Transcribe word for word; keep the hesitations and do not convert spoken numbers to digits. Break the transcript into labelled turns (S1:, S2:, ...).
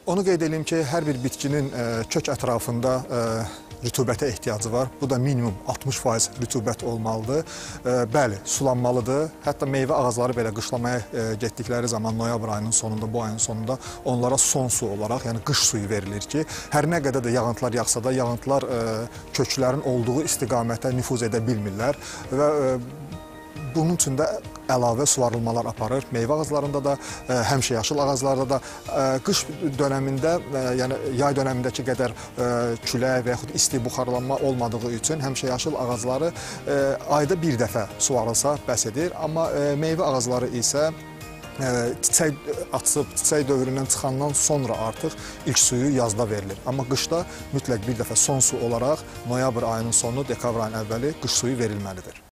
S1: Onu qeyd edeyim ki, hər bir bitkinin kök ətrafında rütubətə ehtiyacı var. Bu da minimum altmış faiz rütubət olmalıdır. Bəli, sulanmalıdır. Hətta meyvə ağacları belə qışlamaya getdikləri zaman noyabr ayının sonunda, bu ayın sonunda onlara son su olaraq, yəni qış suyu verilir ki, hər nə qədər də yağıntılar yağsa da, yağıntılar köklərin olduğu istiqamətə nüfuz edə bilmirlər və bunun üçün də əlavə suvarılmalar aparır. Meyvə ağaclarında da, həmişəyaşıl ağaclarda da qış dönəmində, yəni yay dönəmindəki qədər külək və yaxud isti buxarlanma olmadığı üçün həmişəyaşıl ağacları ayda bir dəfə suvarılsa bəs edir. Amma meyvə ağacları isə çiçək açıb, çiçək dövründən çıxandan sonra artıq ilk suyu yazda verilir. Amma qışda mütləq bir dəfə son su olaraq noyabr ayının sonu, dekabr ayının əvvəli qış suyu verilməlidir.